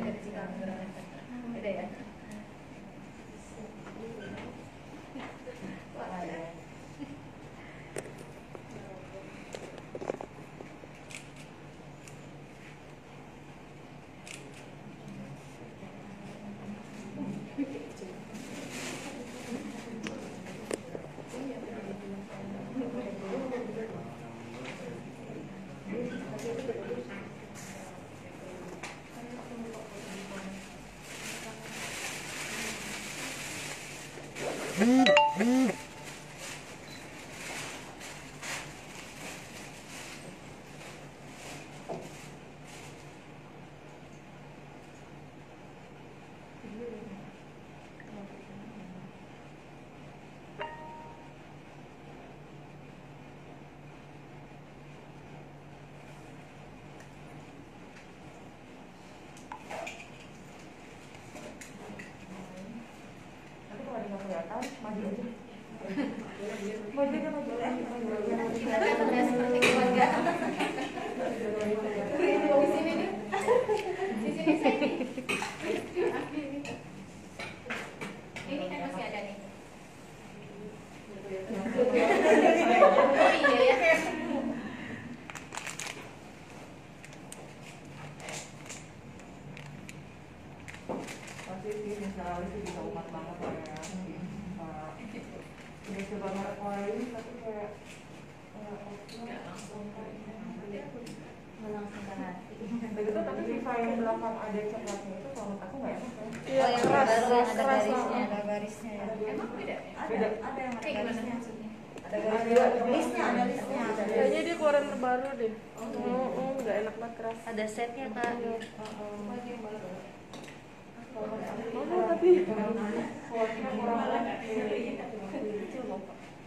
Beda ya. Tapi FIFA yang belakang ada coklatnya itu kalau menurut aku nggak enak ya. Iya, keras, ada garisnya, ada garisnya ya. Emang beda? Ada yang ada garisnya maksudnya. Ada listnya. Kayaknya dia keluaran terbaru deh. Nggak enak banget keras. Ada setnya kak. Tapi kuatnya kurang kecil loh.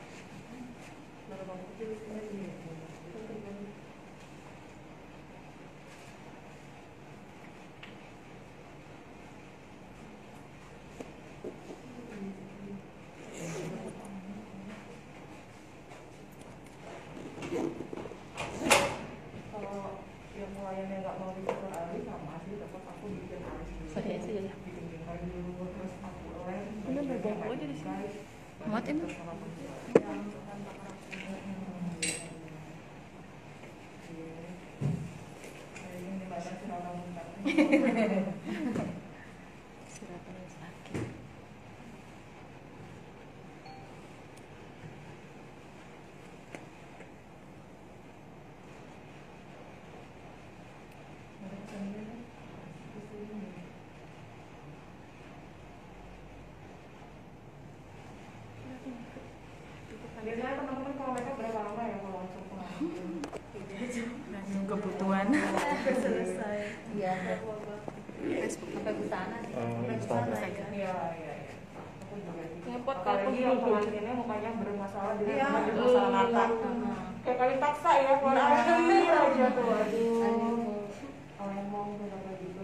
Muat ini? Biasanya teman-teman kalau mereka berapa lama ya kalau langsung kebutuhan Selesai. Iya. Facebook sampai busana sih. Iya. Aku juga sih. Ngepot Apalagi yang pengantinnya mukanya bermasalah dengan Iya. masalah mata. Kayak kali paksa ya keluar air aja tuh. Aduh. Lemong tuh kayak gitu.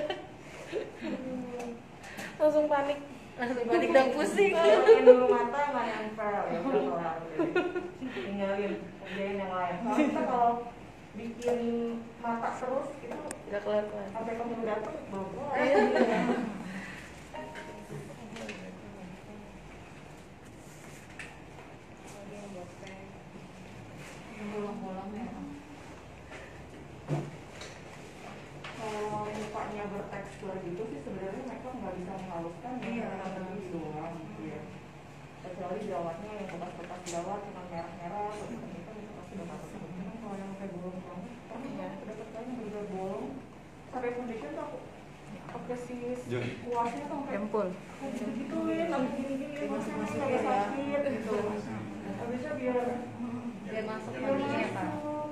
langsung panik dan pusing. Yang dulu mata nggak nempel ya udah kelar. Tinggalin kerjain yang lain. Kalau kita kalau bikin mata terus itu nggak kelar sampai kamu datang belum kelar. Bolong-bolong ya. Kalau mukanya bertekstur gitu sih sebenarnya mereka nggak bisa menghaluskan ya, tapi doang gitu ya. Kecuali jerawatnya yang bekas-bekas jerawat cuma merah-merah atau hitam-hitam itu pasti udah patut. Cuman kalau yang kayak bolong banget, kamu dapat kayaknya udah bolong. Sampai foundation tuh aku pakai si kuasnya tuh sampai Empul. gitu-gituin, sampai gini-gini, masih agak sakit gitu. Habisnya biar masuk mandinya pak.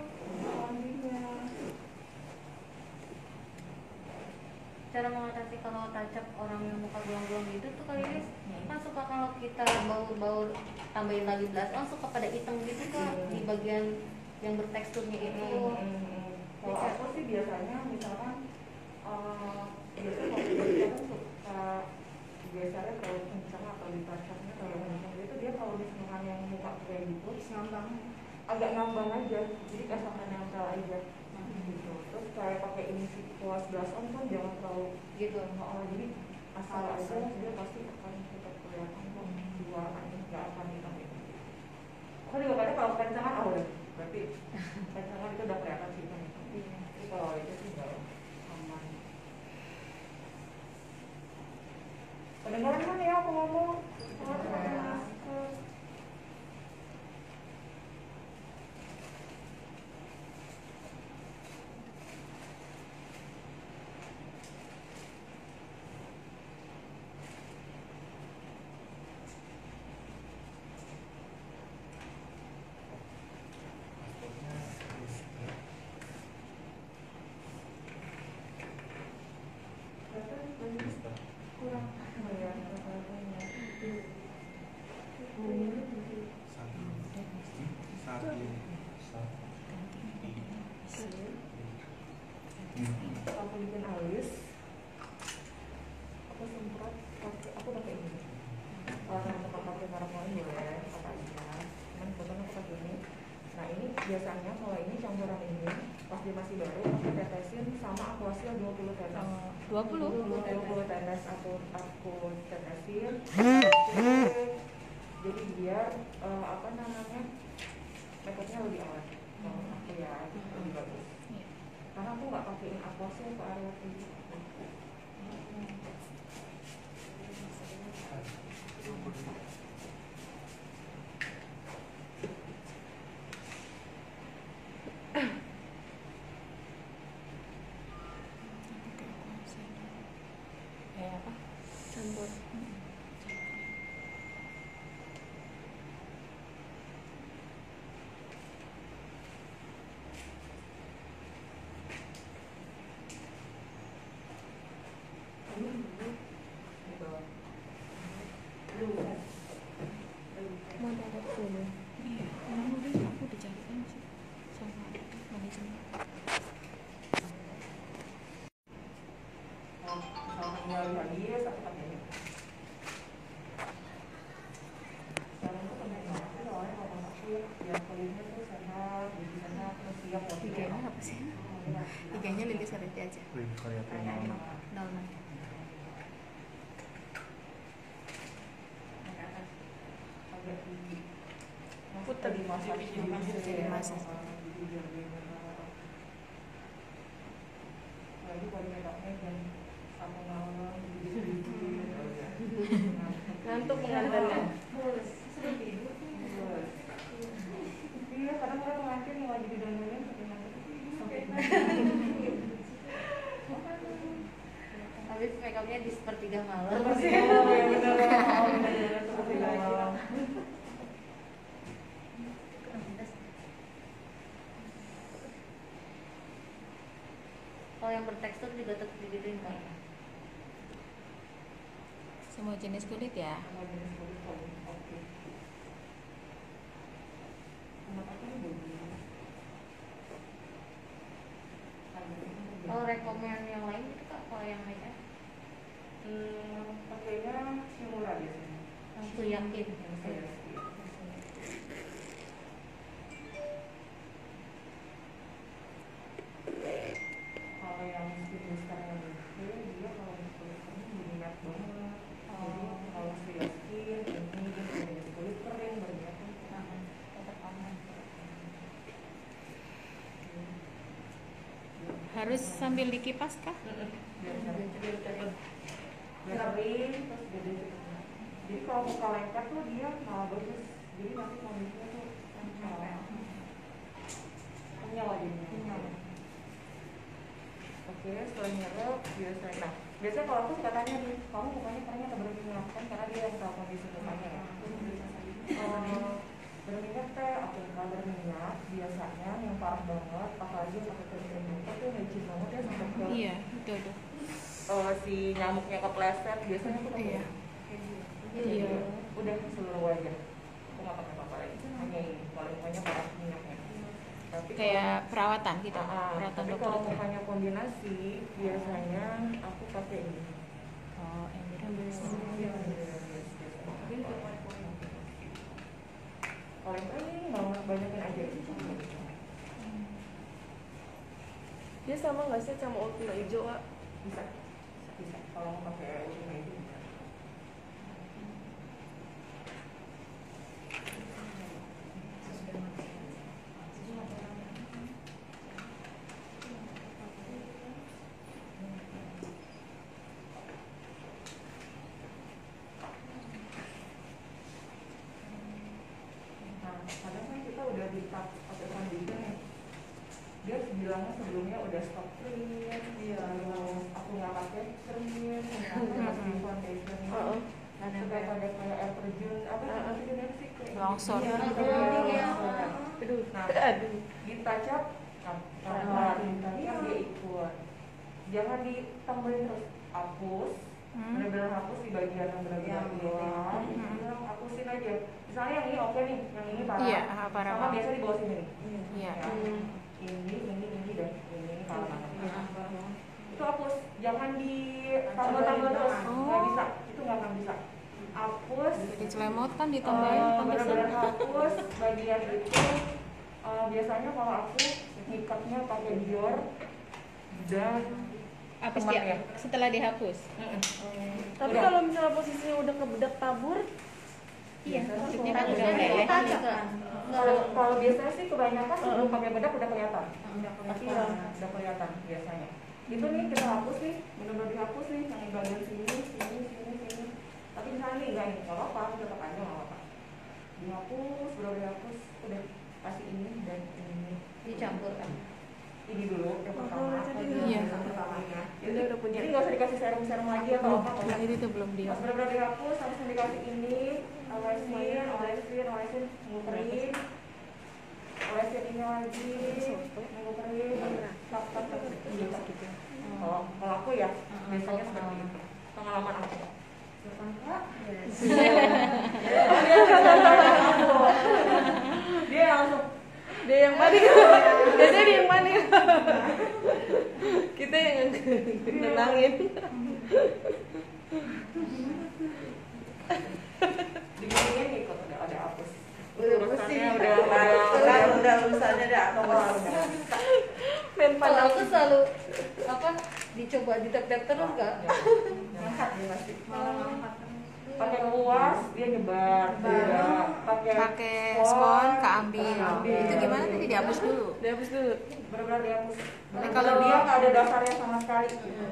Cara mengatasi kalau touch-up orang yang muka belang-belang gitu tuh kali ini kan suka kalau kita baur-baur tambahin lagi blush on suka pada hitam gitu kak di bagian yang berteksturnya itu. Kalau aku sih biasanya misalkan biasanya kalau kita kan suka biasanya kalau misalnya atau di touch-upnya kalau yang itu dia kalau misalkan yang muka kayak gitu ngambang agak ngambang aja, jadi kayak sampai nempel aja gitu. Terus kayak pakai ini sih kelas blush on kan jangan terlalu gitu. jadi asal aja dia pasti akan tetap kelihatan kok di warnanya nggak akan hitam itu. Aku juga kadang kalau kencangan udah berarti kencangan itu udah kelihatan sih kan. Tapi kalau itu sih nggak aman. Kedengaran kan ya aku ngomong? Kurang ya. Aku bikin alis, aku semprot pakai, aku pakai ini. Kalau kamu suka pakai merek lain boleh pakai aja. Cuman kebetulan aku pakai ini. Nah ini biasanya kalau ini campuran ini pas dia masih baru aku tetesin sama aquasil 20 tetes. 20 tetes aku tetesin. Jadi biar apa namanya makeupnya lebih awet. Kalau aku ya lebih bagus. Karena aku nggak pakein aquasil ke area ini. Kayak apa? Campur. Mau ada dulu. Iya, aku udah cariin sih sama manajemen. Misalkan dia lagi aku pakai ini. Sekarang tuh pengen banget sih soalnya kalau aku ya kulitnya tuh sehat, jadi sehat, terus siap buat IG-nya apa sih? IG-nya Lilis Sariti aja. Daunan. putar di masa Jadi masak. lagi kalau metoknya jam 1 malam Ngantuk pengantinnya. sudah tidur iya kadang orang pengantin yang lagi didandanin sampai ngantuk Habis makeupnya di sepertiga malam. ya benar sepertiga malam. Kalau yang bertekstur juga tetap digituin kan? Semua jenis kulit ya. Sama jenis kulit oke. Kenapa kan bagus? Kalau rekomen yang lain itu kak, kalau yang make up Pakainya Shimura biasanya. langsung yakin. Yang saya sih. Kalau yang skin booster yang itu dia kalau kulit kering berminyak banget. Jadi kalau skin ini dia punya kulit kering berminyak Tetap aman. Harus sambil dikipas kah? biar kering terus gede cepetnya. Jadi kalau muka lengket tuh dia malah bagus. Jadi nanti kondisinya tuh kenyal jadinya. Oke, setelah nyerap biasanya. Nah, biasanya kalau aku suka tanya nih, kamu mukanya kayaknya atau berminyak kan karena dia yang tahu kondisi mukanya ya. Berminyak teh atau nggak berminyak biasanya yang parah banget, apalagi yang pakai krim muka tuh licin banget ya sampai ke Iya, betul. si nyamuknya kepleset biasanya tuh Iya. Iya. Udah seluruh wajah. Aku nggak pakai apa-apa lagi. Hanya ini, kalau mukanya parah minyaknya. Tapi Kayak perawatan gitu. Perawatan tapi dokter kalau itu. mukanya kombinasi, biasanya aku pakai ini. Oh, Emirates. Kalau yang ini banyakin aja. Dia sama nggak sih sama Ultima hijau, Kak? Bisa kalau mau pakai Ultima itu bisa. Nah, kadang kan kita udah di tap pakai foundation nih, dia bilangnya sebelumnya udah stop print, terus aku nggak pakai print, ternyata masih foundation supaya pada kayak air terjun apa terjun sih kayak Longsor. iya, Iya. Aduh. nah Aduh. di touch up kan dia ikut, jangan ditambahin terus, hapus, benar-benar hapus di bagian yang benar-benar hilang, bilang hapusin aja. Misalnya yang ini oke nih, yang ini parah, Iya, parah sama banget. biasa di bawah sini nih. Iya. Ya. Ini dan ini parah banget. Itu hapus, jangan ditambah-tambah terus, nggak bisa, itu nggak akan bisa. Hapus, Jadi celemotan ditambahin benar-benar hapus bagian itu. Biasanya kalau aku ngikatnya pakai dior dan Hapus teman dia ya. setelah dihapus. Tapi Udah. kalau misalnya posisinya udah kebedak tabur, Iya, Biasanya maksudnya sih kan kalau udah pakai meleleh. Touch up kan? Kalau biasanya sih kebanyakan sebelum pakai bedak udah kelihatan. Pasti Iya. udah kelihatan biasanya. Itu nih kita hapus nih, benar-benar dihapus nih yang di bagian sini. Tapi misalnya nih enggak ini, nggak apa-apa, tetap aja nggak apa-apa. Dihapus, baru dihapus, udah kasih ini dan ini. Dicampur kan? Ini dulu yang pertama. Iya. Yang pertamanya. Dia udah punya. Jadi nggak usah dikasih serum-serum lagi atau apa. Nah, itu belum dia. Pas benar-benar dihapus, langsung dikasih ini, olesin, nunggu kering, olesin ini lagi, nunggu kering, tap. Kalau aku ya, biasanya seperti itu. Pengalaman aku. Dia langsung dia yang panik. Biasanya dia yang panik. Kita yang nenangin. diginiin ikut udah hapus. Urusannya udah urusannya udah atau Main Kalau panas. aku selalu dicoba ditap-tap terus nggak? ngangkat dia pasti. Pakai kuas dia nyebar, Pakai spon keambil. Keambil. Itu gimana tadi dihapus dulu? Dihapus dulu. benar-benar dihapus. Kalau Kalau dia nggak ada dasarnya sama sekali.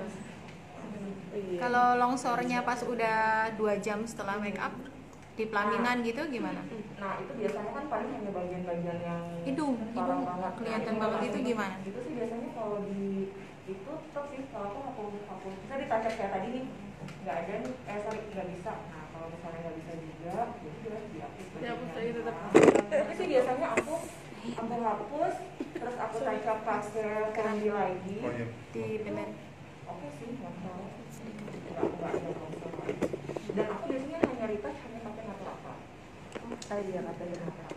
Iya. Kalau longsornya pas udah 2 jam setelah make up di pelaminan gitu gimana? Nah itu biasanya kan paling hanya bagian-bagian yang Hidung parah banget. kelihatan Nah, banget itu gimana? Itu sih biasanya kalau di itu tetap sih kalau aku hapus. Bisa ditacap kayak tadi nih, nggak ada nih, nggak bisa. Nah kalau misalnya nggak bisa juga, ya udah dihapus. Dihapus lagi tetap. Tapi sih biasanya aku hapus, terus aku tacap pakai kerambi lagi. Di bener. Oke sih, nggak tahu. Nggak ada masalah. Dan aku biasanya hanya retouch hanya pakai natural. Iya katanya natural.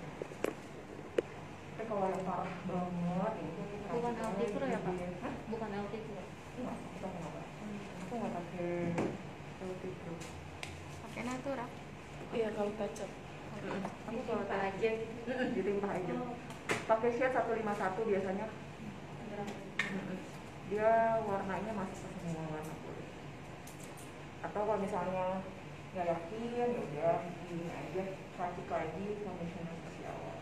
Tapi kalau yang parah banget itu Bukan LT Pro ya, Kak? Hah? Bukan LT Pro. Enggak, aku nggak pakai. Aku nggak pakai LT Pro. Pakai natural. Iya kalau touch up. Aku kalau aja, ditimpah aja. Pakai shade 151 biasanya. Dia warnanya masuk ke semua warna kulit. Atau kalau misalnya nggak yakin, ya udah ini aja, racik lagi foundation seperti awal.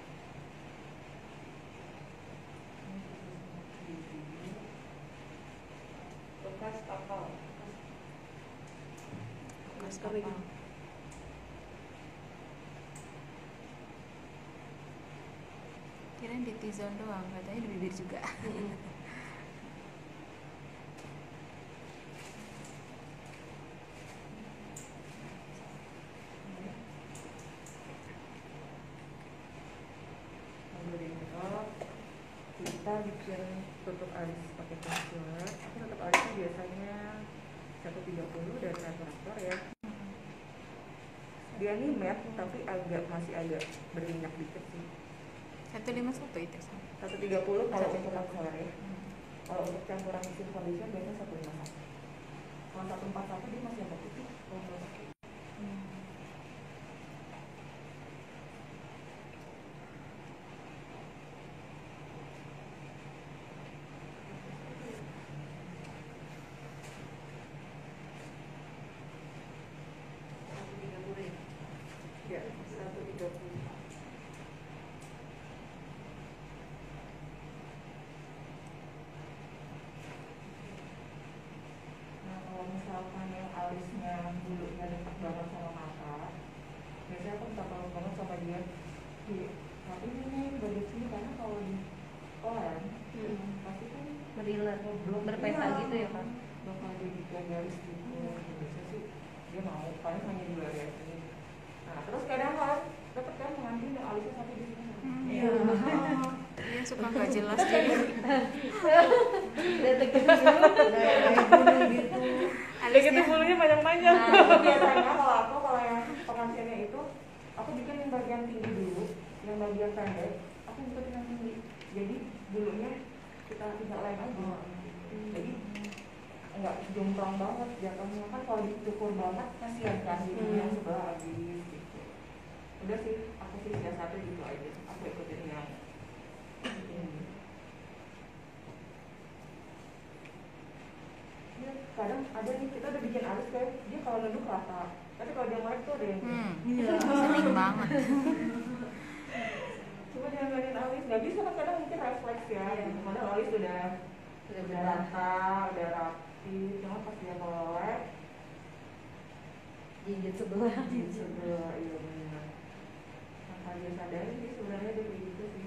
Bekas kapal. Bekas Kering. kapal. Kirain di T-zone doang, katanya di bibir juga. Kita bikin tutup alis pakai concealer. Aku tutup alisnya biasanya 130 dari rata-rata ya. Dia ini matte tapi masih agak berminyak dikit sih. 151 itu sama. 130 kalau untuk concealer ya. Kalau untuk campuran mesin foundation biasanya 151. Kalau 141 dia masih agak putih. Kalau nggak pakai. gitu ya kan? bakal jadi kayak garis gitu. Biasa sih dia mau paling hanya di area ini. Nah terus kadang kan dapat kan mengambil alisnya satu di sini. Iya. Iya suka nggak jelas jadi. Detek dulu. Gunung gitu. Ada gitu bulunya panjang-panjang. Nah itu biasanya kalau yang pengantinnya itu aku bikin yang bagian tinggi dulu, yang bagian pendek aku bikin yang tinggi. Jadi bulunya kita tidak lain aja. Jadi enggak jomplang banget jatuhnya kan, kalau dicukur banget kasihan kan di yang sebelah habis gitu. Udah sih aku sih siasatnya gitu aja, aku ikutin yang ini. Ya, kadang ada nih kita udah bikin alis kayak dia kalau nunduk rata, tapi kalau dia melek tuh ada yang Sering banget. coba dia ngeliatin alis nggak bisa kan, kadang mungkin refleks ya, padahal alis udah rata, udah rapi, cuma pas dia melek Jinjit sebelah. iya benar. Tanpa dia sadari sih sebenarnya dia kayak gitu sih.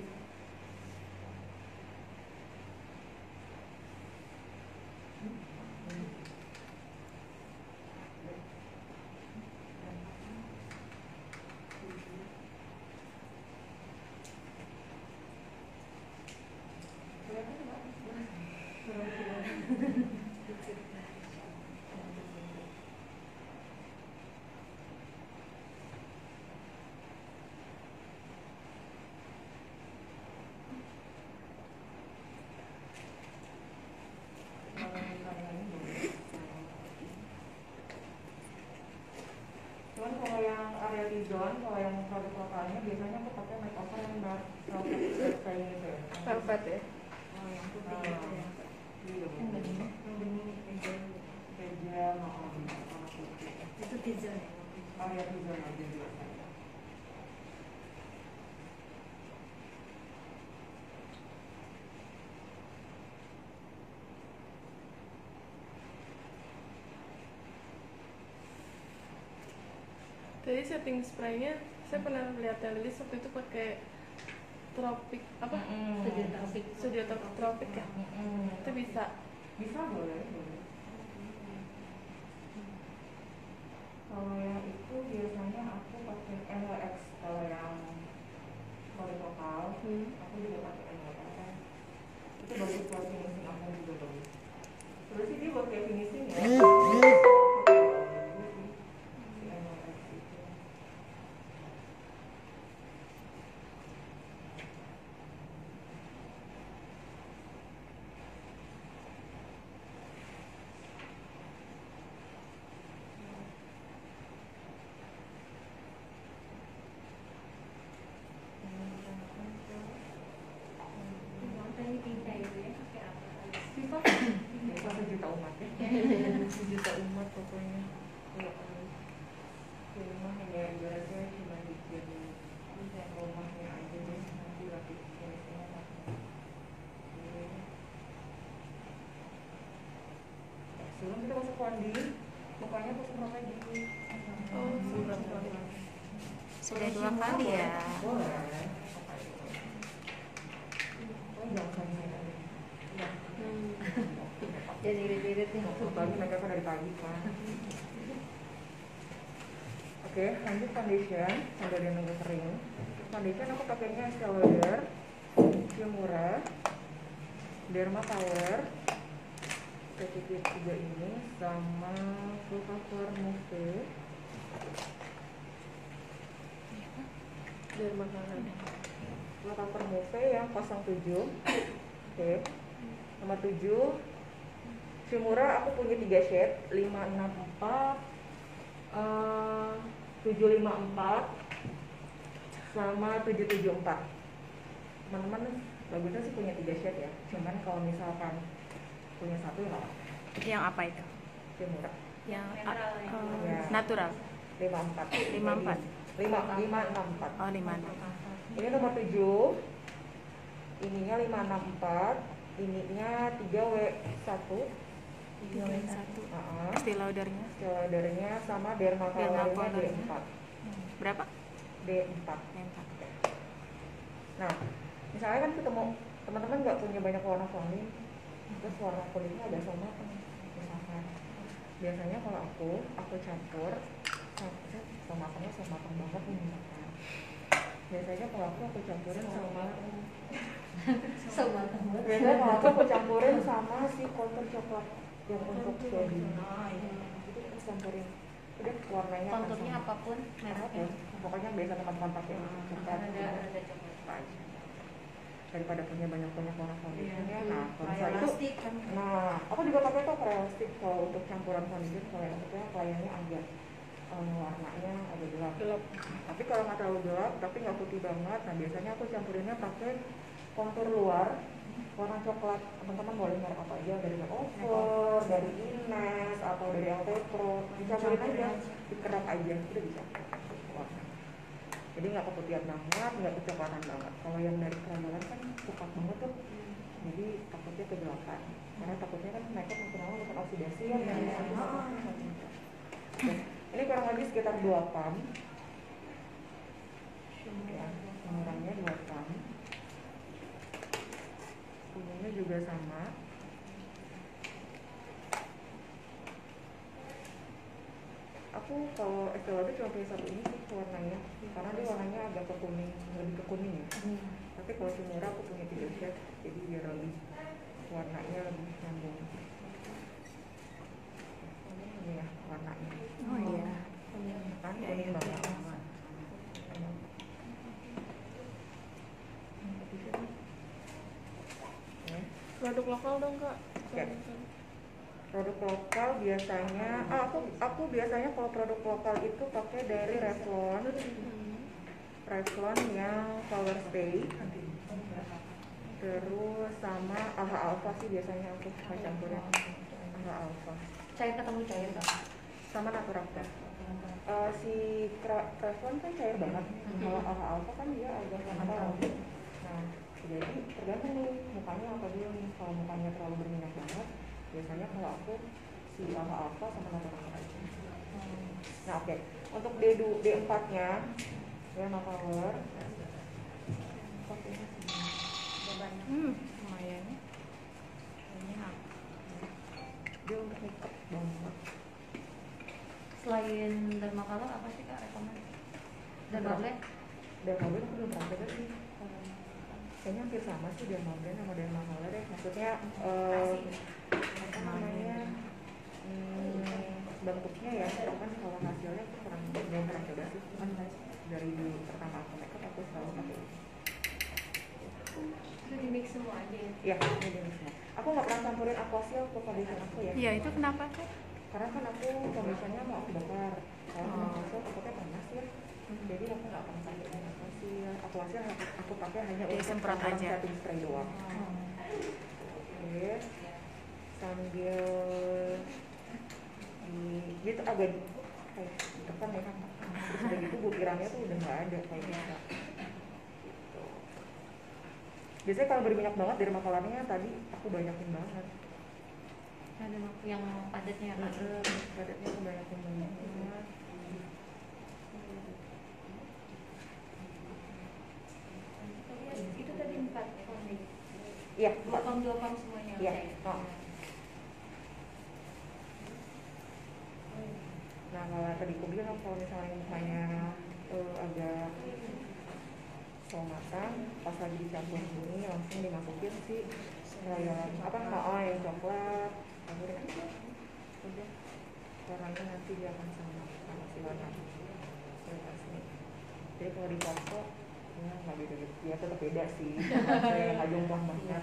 Cuman kalau yang area T-zone, kalau yang produk lokalnya biasanya aku pakai makeover yang velvet kayak gitu ya. Velvet ya. Oh, yang putih gitu ya. Iya, Yang bening, kayak kayak warna putih. itu tizen ya. Area T-zone aja biasanya. Tadi setting spraynya saya pernah lihat Lilis waktu itu pakai tropik apa? Studio tropik ya. Itu bisa. Bisa boleh. Kalau yang itu biasanya aku pakai NYX, kalau yang produk lokal aku juga pakai NYX. Itu bagus buat finishing, aku juga bagus. Terus sih dia buat kayak finishing ya. Ini tinta itu ya, pakai apa? Sifat sejuta umat ya. Sejuta umat pokoknya. Kalau rumah hanya ibaratnya cuma bikin rumahnya aja deh, nanti lapis finishingnya pakai. Sebelum kita masuk mandi, pokoknya aku pakai gini. Oh, Sudah 2 kali ya. Boleh. Oh, jangan sampai. Ya. Jadi irit-irit nih. Apalagi mereka kan dari pagi kan. Oke, lanjut foundation sambil dia nunggu kering. Foundation aku pakainya Estee Lauder, Yumura, Derma Power, Certificate 3 ini, sama Full Cover Mousse. dari makanan. Full Cover Mousse yang 07. Oke. Nomor 7 Shimura aku punya 3 shade, 564, 754 sama 774. Teman-teman bagusnya sih punya 3 shade ya. Cuman kalau misalkan punya satu ya nggak apa-apa. Yang apa itu? Shimura Yang Ya. natural. 54. 54. 564. Oh, di mana? Ini nomor 7. Ininya 564. Ininya 3W1. 3W1. Heeh. Estee Laudernya Estee Laudernya sama Derma Derma Powernya Powernya. D4. berapa? D4. Yang 4. Nah, misalnya kan ketemu teman-teman nggak punya banyak warna founding, Terus warna kulitnya ada sama misalkan. Biasanya kalau aku campur sama matangnya sama matang banget nih misalkan. Biasanya kalau aku campurin sama biasanya kalau aku campurin sama si kontur coklat yang untuk shading. Itu kita campurin. Udah warnanya konturnya apapun mereknya. Pokoknya biasa teman-teman pakai coklat. Ada coklat. Daripada punya banyak warna foundation ya. Nah, kalau Kayak itu plastik kan. nah, aku juga pakai tuh plastik kalau untuk campuran foundation kalau yang itu kliennya agak warnanya agak gelap. Tapi kalau nggak terlalu gelap tapi nggak putih banget, nah biasanya aku campurinnya pakai kontur luar warna coklat. Teman-teman boleh merek apa aja, dari Makeover, dari Ines atau dari LT Pro, dicampurin aja, dikerap aja, udah bisa. Jadi nggak keputihan banget, nggak kecoklatan banget. Kalau yang dari kerambalan kan coklat banget tuh, jadi takutnya kegelapan. Karena takutnya kan makeup makin lama makin oksidasi ya. Ini kurang lebih sekitar 2 pump. Ya, penyerangnya 2 pump. Bumbunya juga sama. Aku kalau Estee Lauder cuma punya satu ini sih warnanya, karena dia warnanya agak ke kuning, lebih ke kuning ya. Tapi kalau Cimura aku punya 3 shade, jadi biar lebih warnanya lebih nyambung. Ini ya warnanya. Oh iya. Kan kuning banget. Produk lokal dong kak. Ya. Produk lokal biasanya, aku biasanya kalau produk lokal itu pakai dari Revlon yang Power Stay, terus sama AHA Alpha sih biasanya aku campurin AHA Alpha. Cair ketemu cair kan? Sama Natural. Si Revlon kan cair banget, kalau AHA Alpha kan dia agak natural. Nah, jadi tergantung nih mukanya apa dulu nih. Kalau mukanya terlalu berminyak banget, biasanya kalau aku si AHA Alpha sama Natural aja. Nah oke, untuk D4 nya Derma Power Lumayan ya. Banyak. dia untuk makeup banget. Selain Dermacolor apa sih kak rekomendasi? Dermablend? Dermablend aku belum pernah coba sih. Kayaknya hampir sama sih Dermablend sama Dermacolor deh. Maksudnya apa namanya bentuknya ya, kan kalau hasilnya aku belum pernah coba sih. Dari dulu pertama aku makeup aku selalu pakai ini. Itu di mix semua aja ya? Iya, ini di mix semua. Aku nggak pernah campurin Aquasil ke foundation aku ya. Iya, itu kenapa tuh? Karena kan aku foundationnya mau aku bakar. Kalau Aquasil takutnya panas ya. Jadi aku nggak pernah pakai Aquasil. Aquasil aku pakai hanya untuk semprot aja. setting spray doang. Oke. Sambil gitu agak kayak tekan ya kan. Terus udah gitu butirannya tuh udah nggak ada kayak gitu. Biasanya kalau berminyak banget dari makalannya tadi aku banyakin banget. Ada yang padatnya kan? Padatnya aku banyakin banget. Itu tadi 4 foundation. Iya, 2 pump semuanya. Iya. Oke. Oh. Nah kalau tadi aku bilang kalau misalnya mukanya agak so matang, pas lagi dicampur ini langsung dimasukin si rayon yang coklat, campurin aja. Udah warnanya nanti dia akan sama si warna sini. Jadi kalau di toko ya nggak beda gitu, ya tetap beda sih. Saya nggak jomplang banget.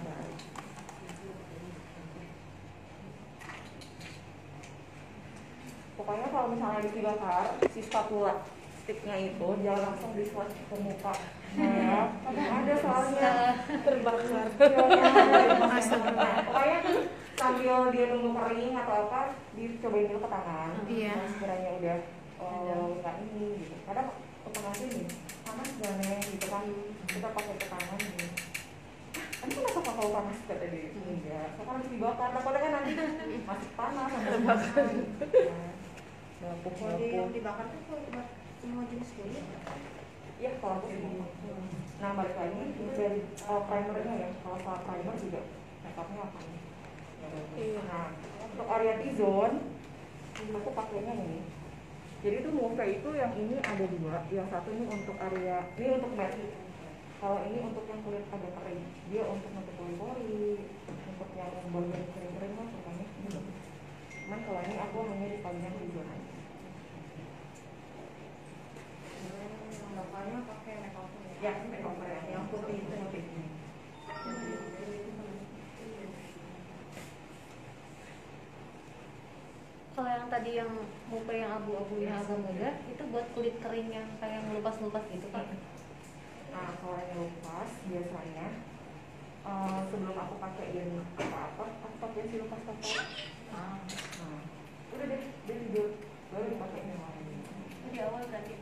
Pokoknya kalau misalnya dibakar si spatula sticknya itu jangan langsung di swatch ke muka. Ya, kadang ada soalnya Terbakar. Pokoknya sambil dia nunggu kering atau apa, dicobain dulu ke tangan. Iya. Nah, sekiranya udah nggak ini gitu. Kadang otomatis nih, panas banget gitu kan, kita pakai ke tangan gitu. Ini kenapa kakak panas kata dia? Enggak, sekarang harus dibakar. Takutnya kan nanti masih panas sama terbakar. Kalau yang dibakar tuh buat semua jenis kulit? Iya, kalau aku semua. Nah, balik lagi dari primernya ya. Kalau soal primer juga makeupnya apa nih? Iya. Nah, untuk area T-zone aku pakainya ini. Jadi itu move itu yang ini ada dua, yang satu ini untuk area, ini untuk matte. Kalau ini untuk yang kulit agak kering, dia untuk nutup pori-pori, untuk yang bagian kering-kering mah pokoknya ini bagus. Cuman kalau ini aku hanya di bagian T-zone aja. Bapaknya pakai makeup Ya, makeup ya, yang putih itu motif ini. Kalau yang tadi yang muka yang abu-abu yang agak muda itu buat kulit kering yang kayak ngelupas-lupas gitu kan? Nah, kalau yang lupas biasanya sebelum aku pakaiin apa-apa, aku pakai sirup pasta. Nah, udah deh, dia tidur, baru dipakein yang lain. Itu di awal berarti.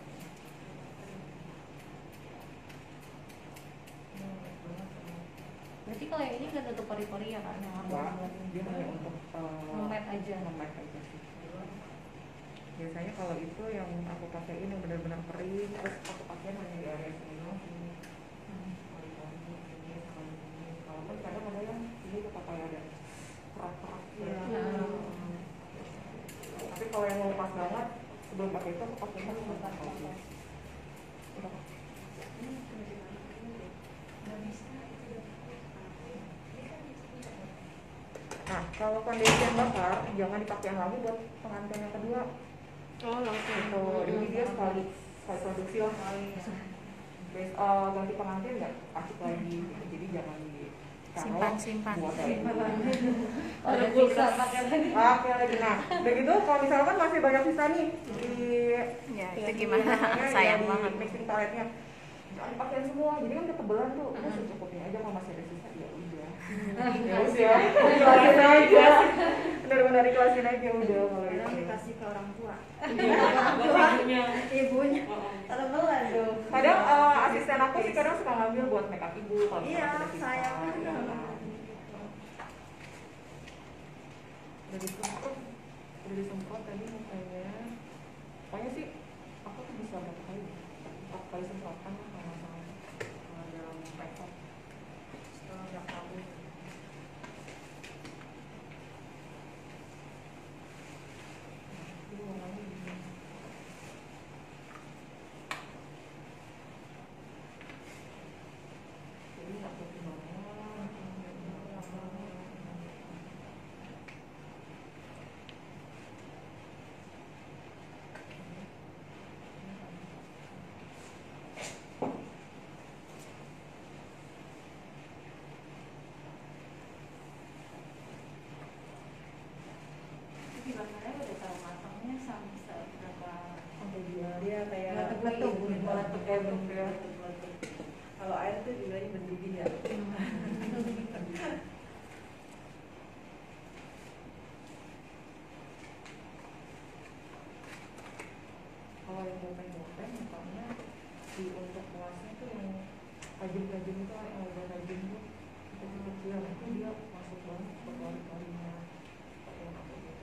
Berarti kalau yang ini nggak tutup pori-pori ya kan? Yang Enggak, abu-abu. dia hanya untuk Nge-matte aja. nge-matte aja sih. Biasanya kalau itu yang aku pakaiin yang benar-benar kering, terus aku pakai hanya di area sini. Kalaupun kadang ada yang ini tuh pakai ada kerak-kerak. Tapi kalau yang mau pas banget, sebelum pakai itu aku pakai kan sebentar. Nah, kalau foundation bakar, jangan dipakai yang lagi buat pengantin yang kedua. Oh, langsung. Gitu. Jadi dia sekali produksi lah. Ganti pengantin nggak asik lagi. Jadi jangan Simpan. buat Ada pulsa pakai lagi. pakai lagi. Nah, begitu kalau misalkan masih banyak sisa nih di Ya, itu gimana? Sayang banget. mixing paletnya. Jangan pakai semua. Jadi kan ketebelan tuh. Udah secukupnya aja kalau masih ada sisa ya udah. Ya udah. Ikhlasin aja. Benar-benar ikhlasin aja udah kalau itu. Dikasih ke orang tua. Ibunya. Teman tuh. Kadang asisten aku sih kadang suka ngambil buat make up ibu kalau Iya, misalkan ada sisa. saya kan Ya. juga. Udah disemprot tadi mukanya. Pokoknya sih aku tuh bisa berapa kali? 4 kali semprotan lah kalau nggak salah. Dalam make up. Setelah nggak tahu. Ini warnanya gini. Jadi nggak putih banget. Bakarnya udah tahu matangnya sampai seberapa Sampai dia kayak Meletup-letup. meletup kayak meletup. Kalau air tuh juga ini mendidih ya. Kalau yang bopeng misalnya di untuk kelasnya tuh yang tajam-tajam itu yang udah tajam tuh kecil-kecil itu dia masuk banget ke pori-porinya. Pakai yang aku gitu.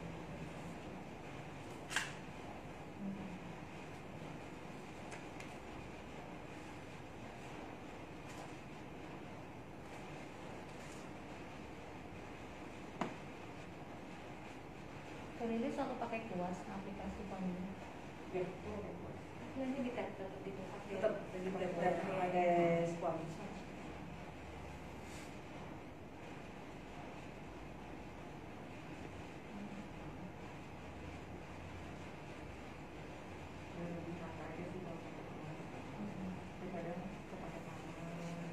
Kalau ini selalu pakai kuas aplikasi Pandu. Ya, itu pakai kuas. Nanti tetap dibuka. Tetap jadi pakai spons. Dan lebih santai aja sih kalau pakai kuas. Tapi kadang pakai tangan.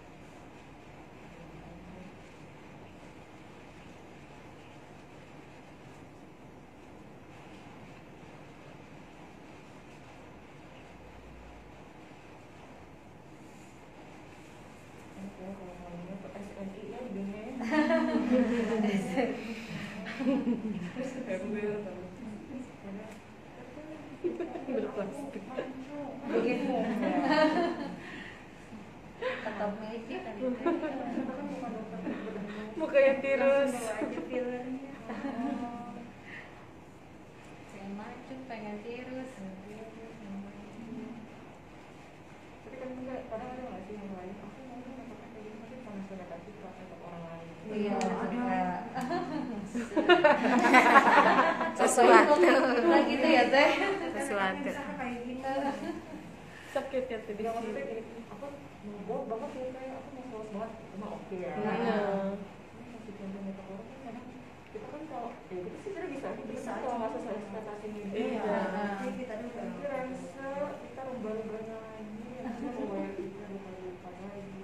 Oke, kalau ngomongnya ke SNI ya idenya ya. Berplastik. Begitu. Tetap magic tadi. Mukanya tirus. Aja fillernya. Saya macam pengen tirus. Tapi kan enggak, kadang ada nggak sih yang lain aku mau pakai kayak gini tapi sama sudah kasih ke orang lain. Iya, ada. Sesuatu. Nah gitu ya teh. Sesuatu. kayak gini. sakit ya tuh di Gak maksudnya sini. gini, aku mau banget ya kayak aku mau sales banget, emang oke ya. Nah. Masih contoh makeup orang kan kadang kita kan kalau ya kita sih sebenarnya bisa kalau nggak sesuai ekspektasi ini. Iya. Kita nanti rasa kita rubah-rubahnya lagi, kita mau bayar kita lupa-lupa lagi.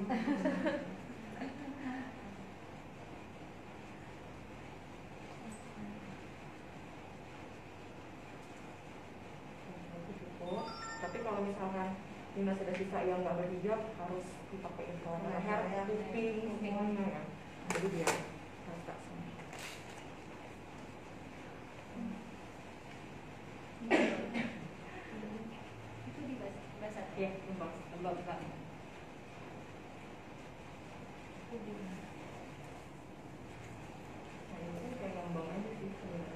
Tapi kalau misalkan ini masih ada sisa yang nggak berhijab harus dipakein ke leher, kuping, semuanya ya. Jadi biar rata semua. Itu di basah. Iya, lembab sekali. Nah ini kan kayak ngembang aja sih sebenarnya.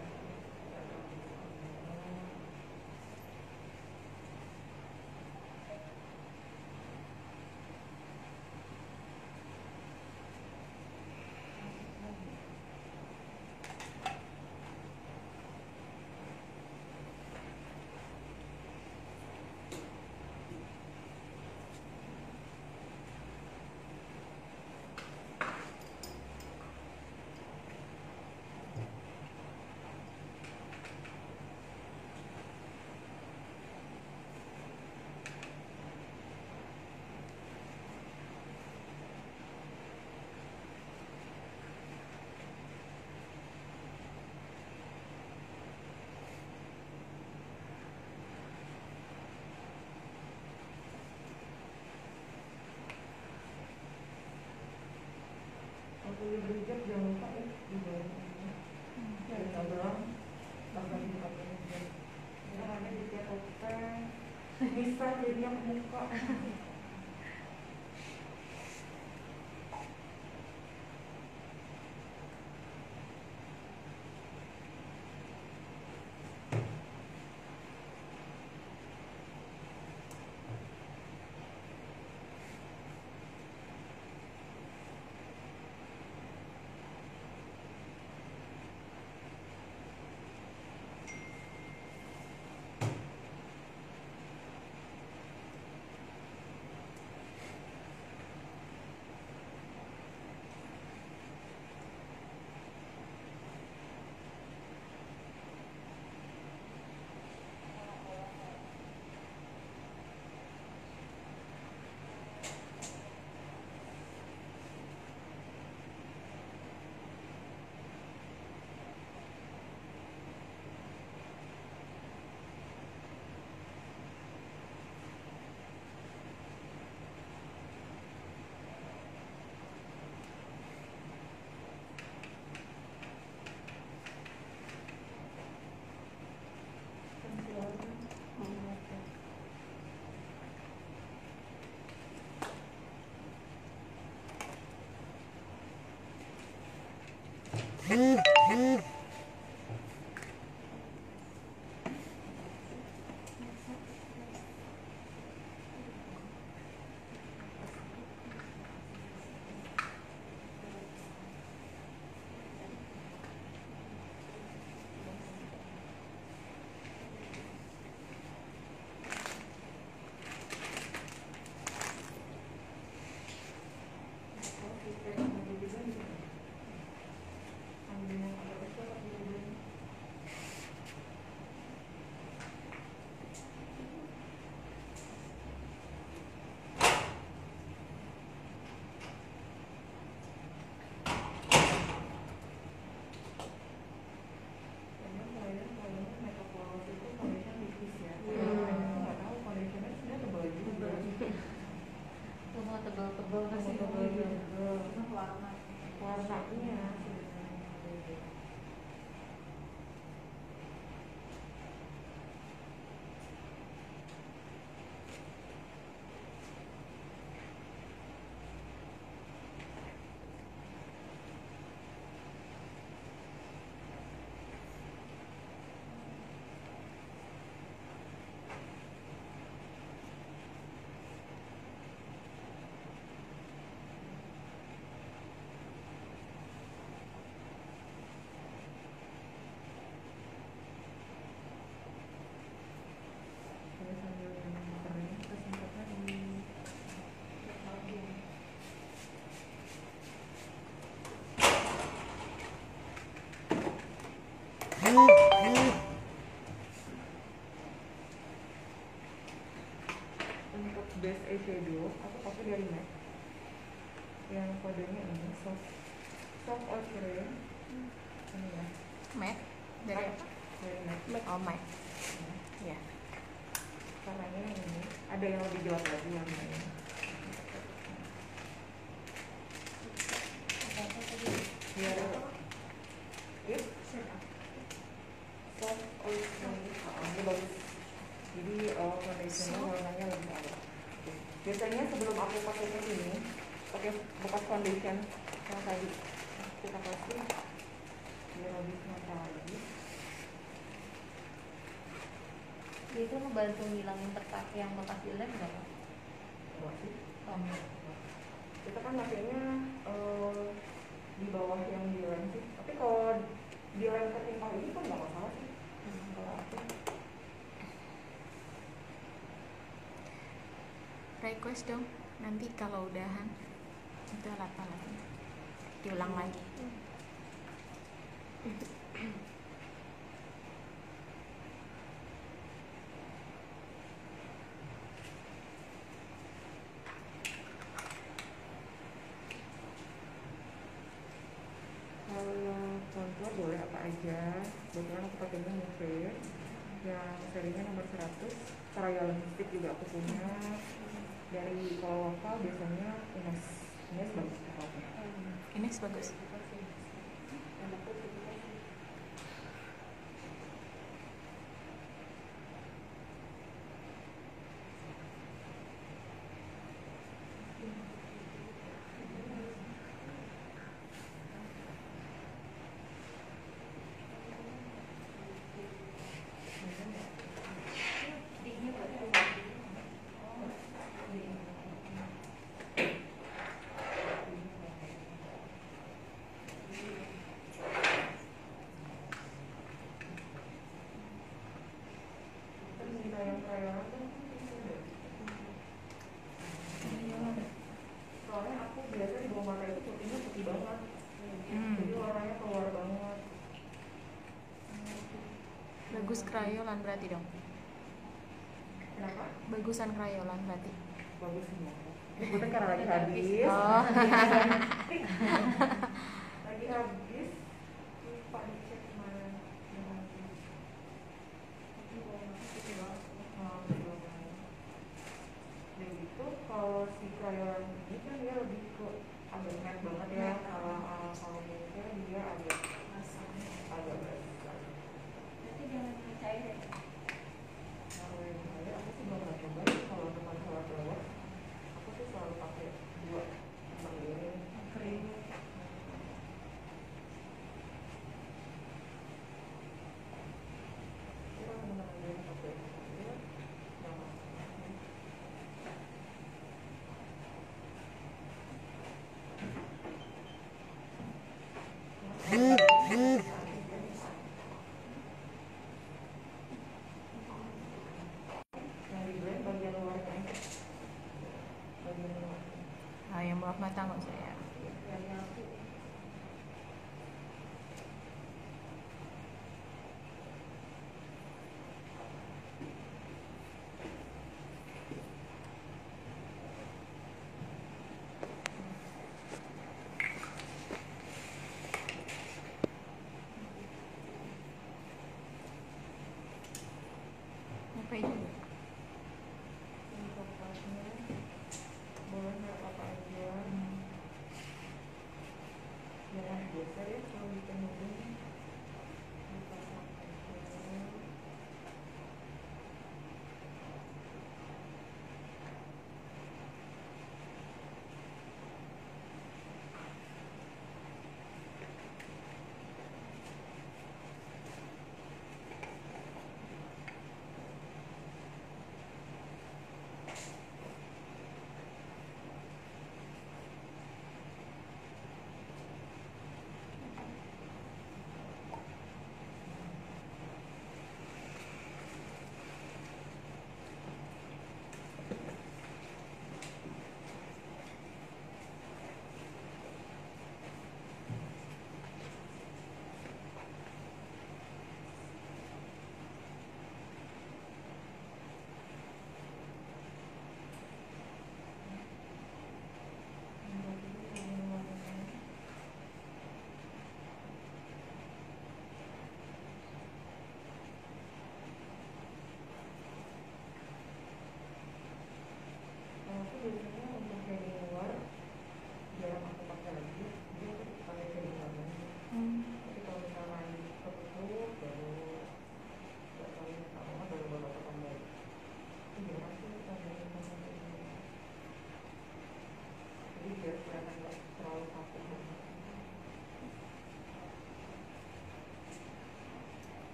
Kalau berhijab jangan lupa ya di bawah ini. Dari ngobrol, bahkan di pakai hijab. Karena ada di tiap topeng bisa jadinya ke muka. eyeshadow aku pakai dari MAC yang kodenya ini soft cream ini ya, Mac dari apa? dari MAC. Oh, Mac. Ya. Warnanya yang ini ada yang lebih gelap lagi warnanya. Biar ya soft oil cream. Ini bagus. Jadi foundationnya warnanya lebih awet. Biasanya sebelum aku pakai ke sini, pakai bekas foundation yang tadi kita kasih biar lebih mata lagi. Itu ngebantu ngilangin bekas yang bekas di lem nggak Pak? Enggak sih. Oh. Kita kan makainya di bawah yang di lem sih. Tapi kalau di lem ketimpa ini kan nggak masalah sih. Kalau aku Request dong. Nanti kalau udahan itu apa lagi? Diulang lagi. kalau contour boleh apa aja. Kebetulan aku pakainya Nuve yang serinya nomor 100. Trial lipstick juga aku punya. Dari kalau lokal biasanya Ines bagus pokoknya. Ini bagus. Terus kita yang trial tuh soalnya aku biasa di bawah mata itu putihnya putih banget. Jadi warnanya keluar banget. Bagus krayolan berarti dong. Kenapa? Bagusan krayolan berarti. Bagus semua. Itu kan karena lagi habis. Oh. Lagi habis. Lupa dicek mana yang habis. Dan itu kalau si crayon ini kan dia lebih ke agak matte banget ya. Kalau ini dia agak basah. Berarti jangan cair ya? Kalau yang saya aku sih belum pernah coba. Kalau untuk masalah bawah, aku sih selalu pakai 2 sama ini kering. Kita teman-teman yang pakai ini, yang yang di blend bagian luarnya, bagian luar. Ah, yang bawah mata nggak usah ya. Yang aku Apa juga? untuk pasnya boleh nggak apa aja. Jangan geser ya kalau ditemuin. Dipasang aja.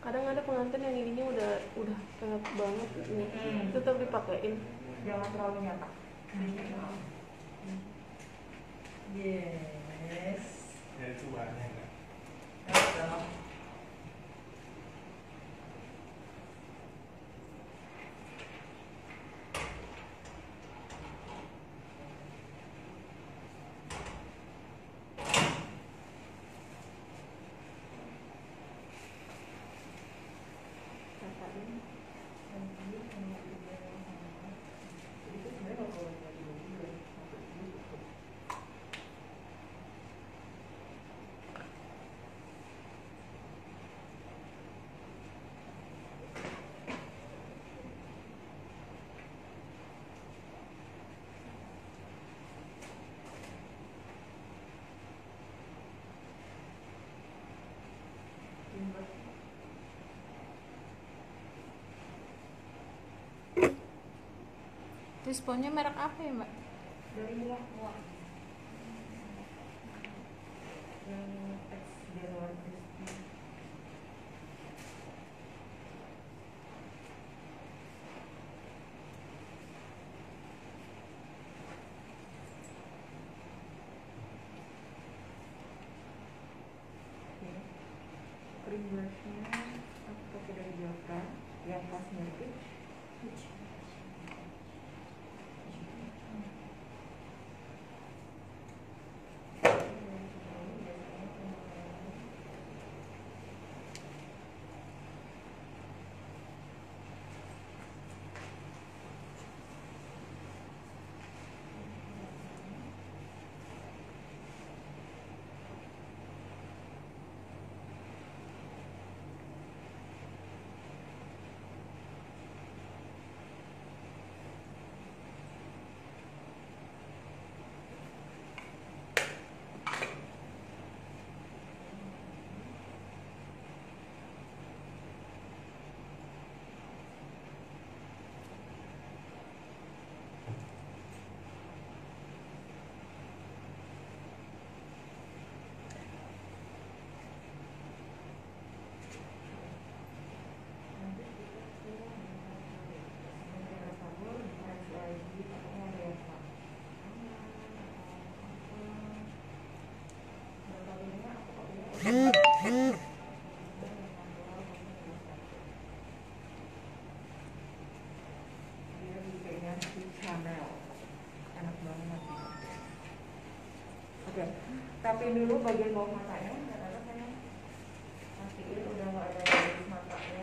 kadang ada pengantin yang ininya udah pengap banget gitu. Tetap dipakein. Jangan terlalu nyata. Yes. Ya itu warnanya enggak. Cocok. Itu sponnya merek apa ya mbak? Dari Muak. Yang X Deluan Crispy. Krim brushnya aku pakai dari Jafra yang kosmetik. Dia bikainya si Chanel, enak banget. Oke, tapi dulu bagian bawah matanya nggak ada sayang. Mastiin udah nggak ada garis matanya.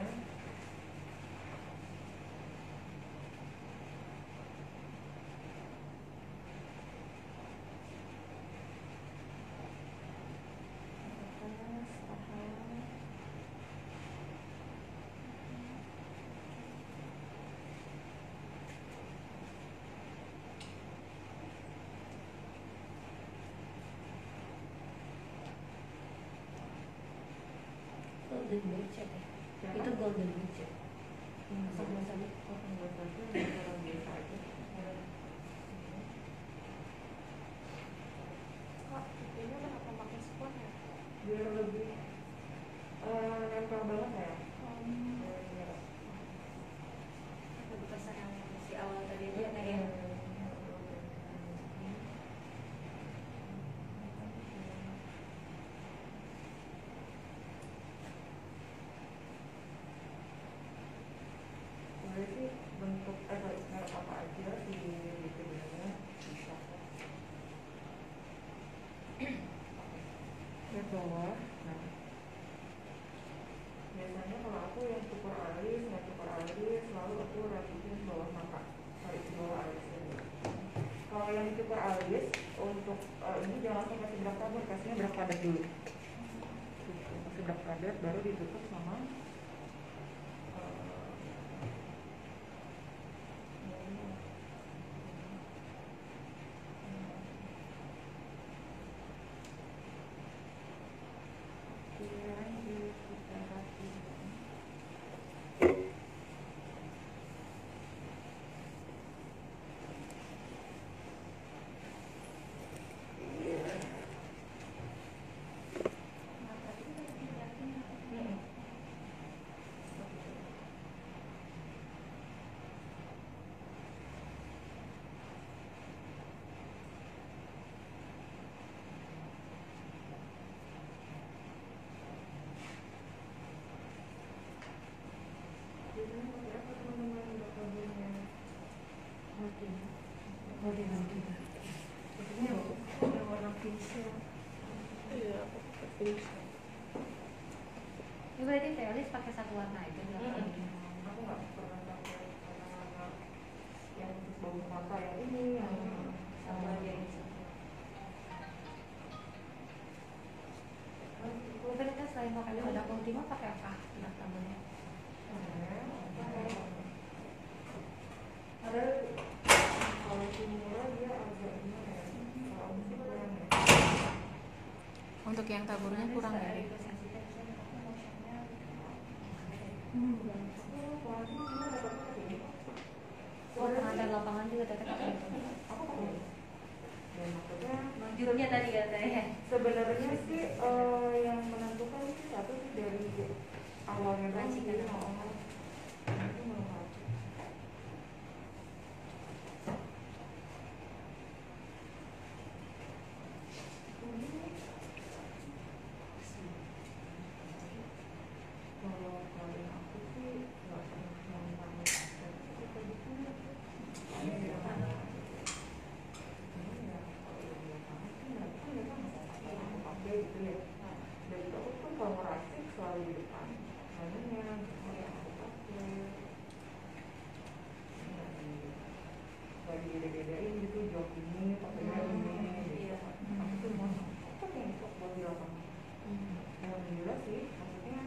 Golden budget ya. Itu golden budget. Masak-masak. Kak, ini kenapa pakai spon ya? Biar lebih nempel banget ya. Bekas yang si awal tadi itu kayak Sebenarnya sih bentuk merek apa aja sih gitu biasanya bisa. Lihat bawah. Nah, biasanya kalau aku yang cukur alis, nggak cukur alis, selalu aku rapihin bawah mata, tarik ke bawah alis ini. Kalau yang cukur alis untuk ini jangan sampai sebelah tabur, kasihnya berat padat dulu. Sebelah padat baru ditutup sama Ini ada warna pincel. Iya, aku pakai pincel. Ini berarti Teolis pakai satu warna itu nggak? Aku nggak pernah pakai warna-warna yang bau mata yang ini, yang sama dia ini. Kalau kita selain pakai produk Ultima pakai apa? Produk tambahnya? Ada kalau Kimura dia agak gimana ya? Kalau aku sih kurang ya. Untuk yang taburnya kurang ya. Oh, pengantar lapangan juga tetap pakai itu. Aku pakai. Dan maksudnya Jurumnya tadi katanya. sebenarnya sih yang menentukan sih satu sih dari awalnya Racikan. itu belum tahu. Kalau kalian aku sih nggak pernah nonton gitu ya. Dan itu aku pun kalau ngerasik selalu di depan makanya yang aku pakai nggak beda-bedain gitu jok ini pakai ini gitu. Aku tuh mau pakai yang sok buat di lapangan. Alhamdulillah sih maksudnya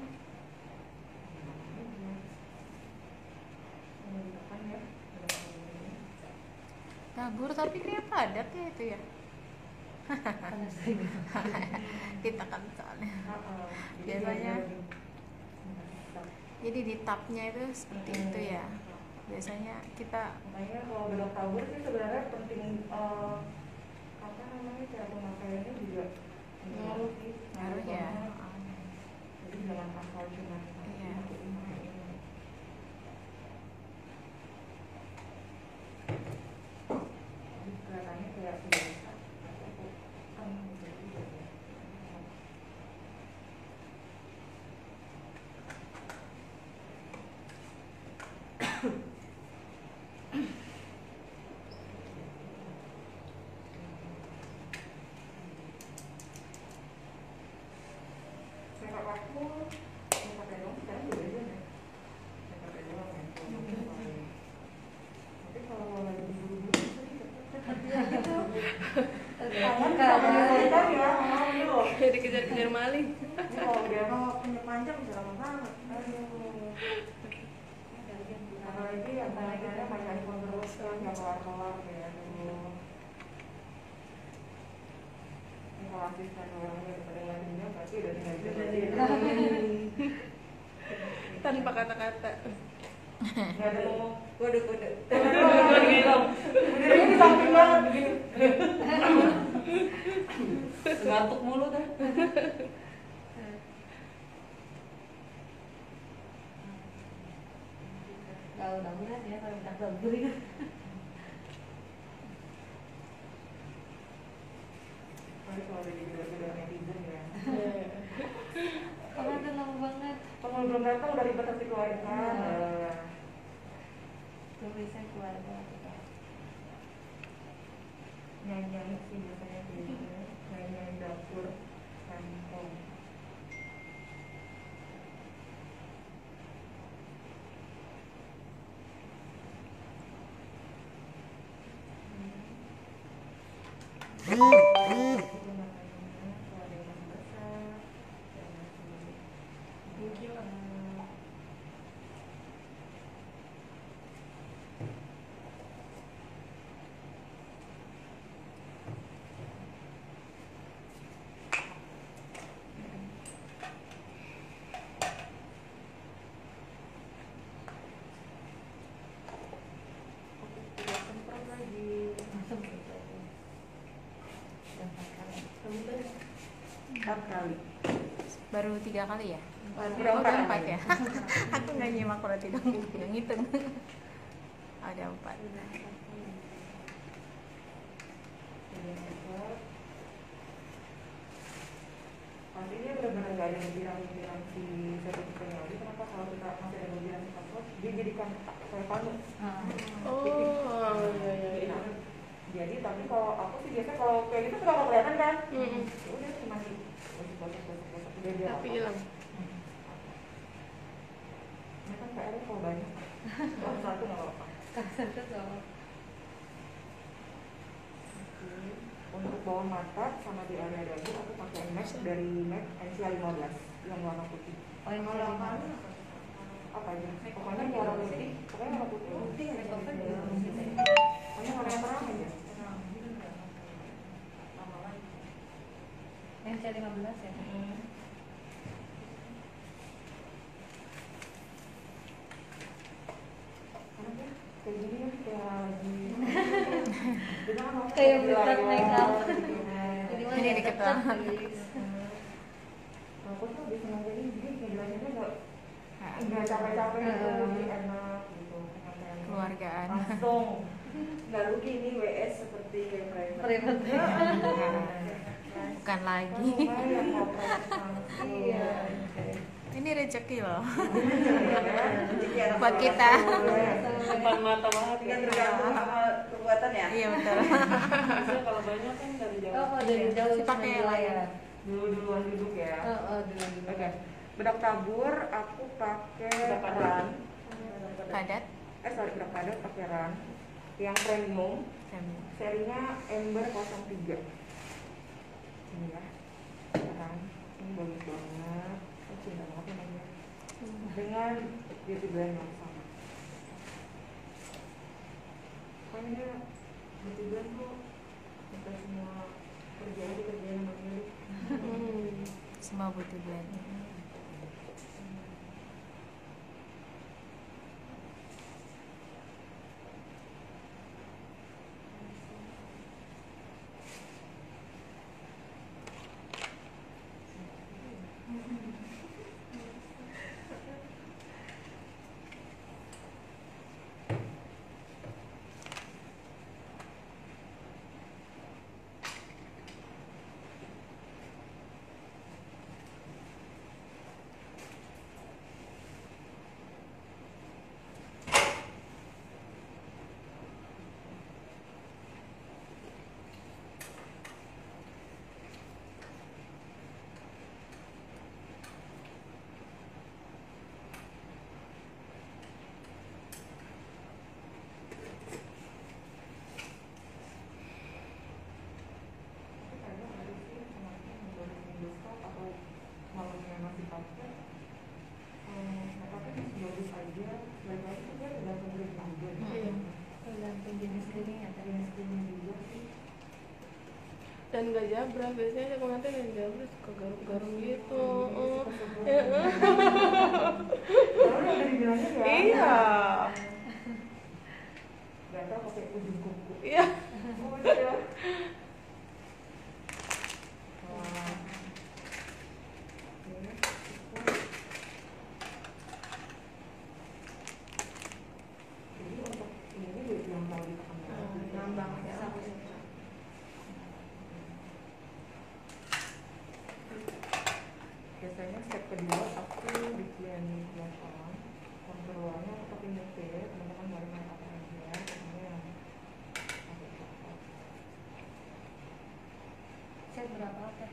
di depan ya Tabur tapi kayak padat ya itu ya. Kita kan soalnya. Biasanya. Jadi di tapnya itu seperti itu ya. Biasanya kita makanya kalau belok tabur sih sebenarnya penting apa namanya cara pemakaiannya juga ngaruh sih ngaruh ya. banget. Jadi jangan asal cuma Iya. kelihatannya kayak biasa aku kan jadi makeup aku yang pakai dong sekarang juga aja ya yang pakai doang ya tapi kalau lagi buru-buru tangan bisa ya mau Jadi kejar-kejar maling. ini kalau dia mau punya panjang bisa lama banget aduh apalagi yang tangannya pakai iPhone terus kan nggak kelar-kelar ya aduh ini kalau asisten orangnya daripada ngadinya berarti udah tinggal Tanpa kata-kata. nggak ada ngomong Kode-kode. udah di samping banget begini Ngantuk mulu kan. Gak udah berat ya kalau minta tabur itu. Tapi kalau udah digedor-gedor netizen ya Pengantar lama banget. kalau belum datang udah ribet harus dikeluarin kan Tulisan keluarga kita. nyanyi sih biasanya gitu nyanyi dapur kantong itu makanya kalau ada yang masih besar yang masih tidak semprot lagi Langsung gitu. empat kali baru 3 kali ya. Udah Oh, empat udah 4 kali. ya. Aku nggak nyimak kalau tidak yang ngitung. Ada 4. Jadi semprot pasti dia benar-benar nggak ada butiran-butiran si sertifikatnya lagi kenapa kalau kita masih ada butiran di password dia jadikan kayak panu Oh, iya iya iya. jadi kayak gitu suka nggak kelihatan kan? Mm-mm. Ya udah cuma sih gosok udah dia Tapi apa. hilang. Ini kan PR-nya kalau banyak. Kalau satu nggak apa-apa. Satu sama. Oke. Untuk bawah mata sama di area dagu aku pakai MAC dari MAC NCA 15 yang warna putih. Oh yang Kalau kalau kamu apa aja? Pokoknya warna putih. Pokoknya warna putih. Pokoknya warna yang terang aja. yang C15 ya. Karena kan kayak gini kan kayak lagi. Kayak makeup makeup. Jadi Ini deket banget. aku tuh lebih senang jadi belajarnya nggak capek-capek gitu, lebih enak gitu. Keluargaan. Langsung nggak rugi ini WS seperti kayak Private. Bukan lagi. lumayan langsung. Iya. Ini rezeki loh. Jadi anak Buat sekolah kita. tuh, ya. Depan mata banget Tinggal kan. tergantung sama perbuatan ya. Iya betul. Biasanya kalau banyak kan dari jauh. Oh dari jauh Si pakai cuma layar. Duluan duduk ya. Dulu. Oke. Bedak tabur aku pakai Bedak padat. ran. Padat. Bedak padat pakai ran. Yang premium. Serinya Ember 03. Ini ya. Ran. Ini bagus banget. Aku cinta banget namanya. Dengan beauty blend yang sama. Pokoknya beauty blend tuh kita semua kerjaan yang memilih. Semua butuh blend. Tergantung jenis cleaning atau jenis cleaning juga sih. Dan nggak jabra, biasanya pengantin yang jabra suka garuk-garuk gitu. Udah dibilangin ya. Iya. Gak tau pakai ujung kuku. Iya. Udah. Wah. Jadi untuk ini duit yang tahu di Nambang ya. Biasanya step kedua aku bikin blush on. Contournya aku pakai nude, teman-teman boleh main apa aja. Ini yang pakai coklat. Set berapa teh?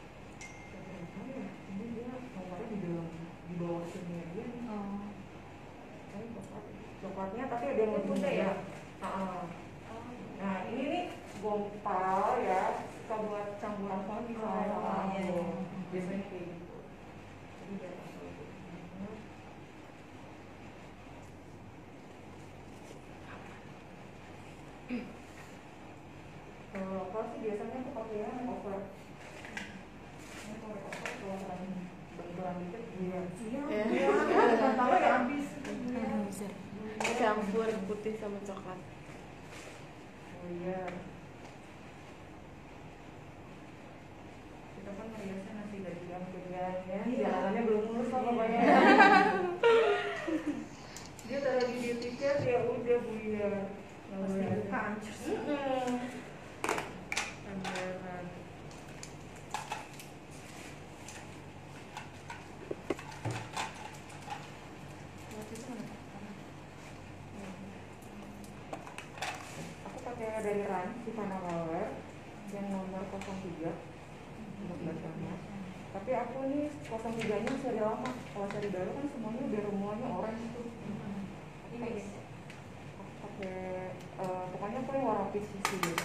Ini dia nomornya di dalam, di bawah sini aja. Oh. Ini coklatnya tapi ada yang lebih muda ya. Nah ini nih gompal ya, suka buat campuran sama bisa sama aku. Biasanya kayak gitu. Jadi biar aku lebih enak. Kalau lokal sih biasanya aku pakai yang over. Ini kalau over kalau terang berkurang dikit dia. Iya. Tahu ya habis. Bisa. Campur putih sama coklat. Oh iya. Kita kan meriasnya nasi dari gang ya. Jalanannya belum lurus lah pokoknya. Dia taruh di beauty care ya udah buyar. Pasti buka hancur. Beneran. Aku pakai dari Ran, Sivana Roller. pasien nomor 03 untuk bacanya. Tapi aku nih 03 nya seri lama. Kalau seri baru kan semuanya biar semuanya orange tuh. Pakai pokoknya aku yang warna peach sih.